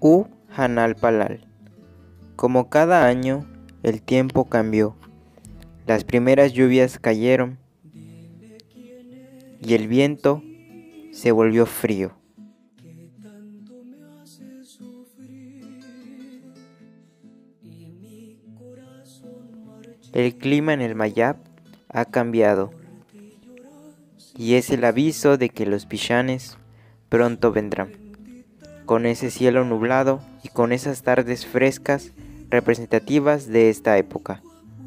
Hanalpalal. Como cada año, el tiempo cambió. Las primeras lluvias cayeron y el viento se volvió frío. El clima en el Mayab ha cambiado y es el aviso de que los Pishanes pronto vendrán, con ese cielo nublado y con esas tardes frescas representativas de esta época.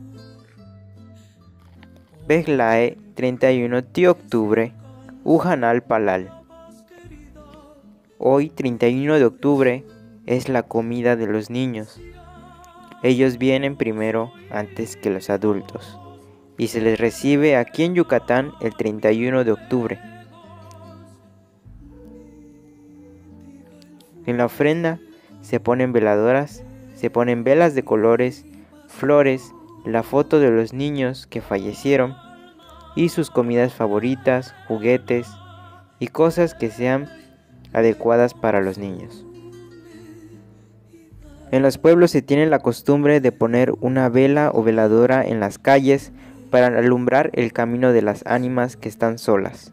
Beglae 31 de octubre, Hanalpalal. Hoy, 31 de octubre, es la comida de los niños. Ellos vienen primero antes que los adultos y se les recibe aquí en Yucatán el 31 de octubre. En la ofrenda se ponen veladoras, se ponen velas de colores, flores, la foto de los niños que fallecieron y sus comidas favoritas, juguetes y cosas que sean adecuadas para los niños. En los pueblos se tiene la costumbre de poner una vela o veladora en las calles para alumbrar el camino de las ánimas que están solas.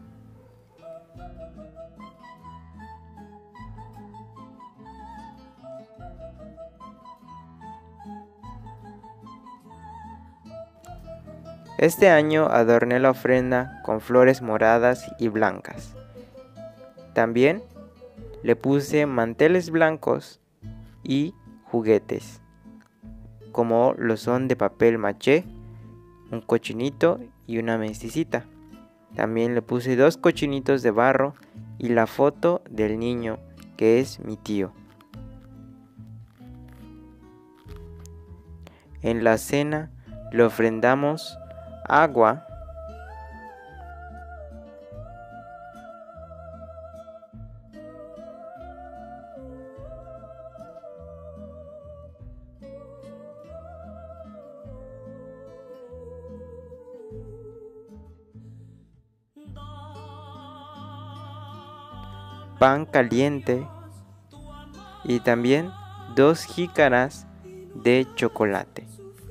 Este año adorné la ofrenda con flores moradas y blancas. También le puse manteles blancos y juguetes, como lo son de papel maché, un cochinito y una mestizita. También le puse 2 cochinitos de barro y la foto del niño, que es mi tío. En la cena le ofrendamos agua, pan caliente y también 2 jícaras de chocolate.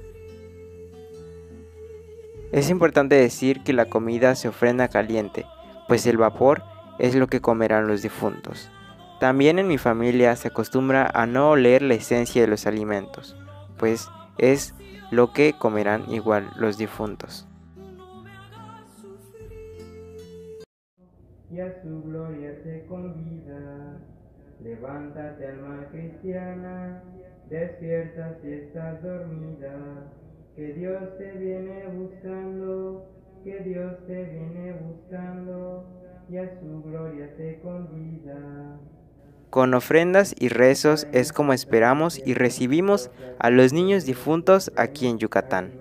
Es importante decir que la comida se ofrenda caliente, pues el vapor es lo que comerán los difuntos. También en mi familia se acostumbra a no oler la esencia de los alimentos, pues es lo que comerán igual los difuntos. Y a su gloria te convida, levántate alma cristiana, despierta si estás dormida, que Dios te viene buscando, que Dios te viene buscando, y a su gloria te convida. Con ofrendas y rezos es como esperamos y recibimos a los niños difuntos aquí en Yucatán.